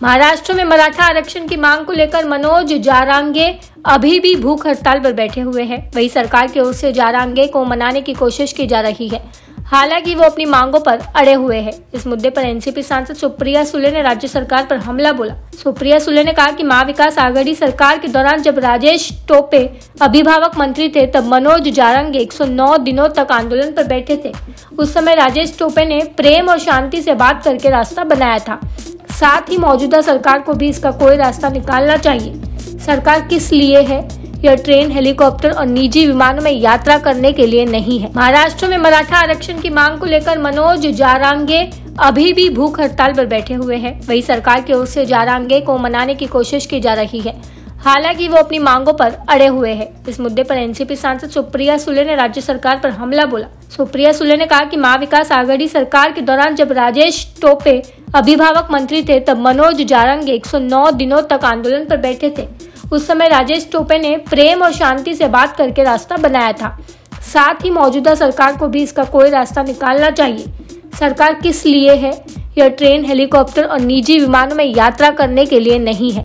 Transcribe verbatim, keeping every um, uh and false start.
महाराष्ट्र में मराठा आरक्षण की मांग को लेकर मनोज जारांगे अभी भी भूख हड़ताल पर बैठे हुए हैं। वहीं सरकार की ओर से जारांगे को मनाने की कोशिश की जा रही है, हालांकि वो अपनी मांगों पर अड़े हुए हैं। इस मुद्दे पर एनसीपी सांसद सुप्रिया सुले ने राज्य सरकार पर हमला बोला। सुप्रिया सुले ने कहा कि महाविकास आघाड़ी सरकार के दौरान जब राजेश टोपे अभिभावक मंत्री थे, तब मनोज जारांगे एक सौ नौ दिनों तक आंदोलन पर बैठे थे। उस समय राजेश टोपे ने प्रेम और शांति से बात करके रास्ता बनाया था। साथ ही मौजूदा सरकार को भी इसका कोई रास्ता निकालना चाहिए। सरकार किस लिए है? यह ट्रेन, हेलीकॉप्टर और निजी विमानों में यात्रा करने के लिए नहीं है। महाराष्ट्र में मराठा आरक्षण की मांग को लेकर मनोज जारांगे अभी भी भूख हड़ताल पर बैठे हुए हैं। वहीं सरकार की ओर से जारांगे को मनाने की कोशिश की जा रही है, हालांकि वो अपनी मांगों पर अड़े हुए हैं। इस मुद्दे पर एनसीपी सांसद सुप्रिया सुले ने राज्य सरकार पर हमला बोला। सुप्रिया सुले ने कहा कि महाविकास आघाड़ी सरकार के दौरान जब राजेश टोपे अभिभावक मंत्री थे, तब मनोज जारांगे एक सौ नौ दिनों तक आंदोलन पर बैठे थे। उस समय राजेश टोपे ने प्रेम और शांति से बात करके रास्ता बनाया था। साथ ही मौजूदा सरकार को भी इसका कोई रास्ता निकालना चाहिए। सरकार किस लिए है? यह ट्रेन, हेलीकॉप्टर और निजी विमानों में यात्रा करने के लिए नहीं है।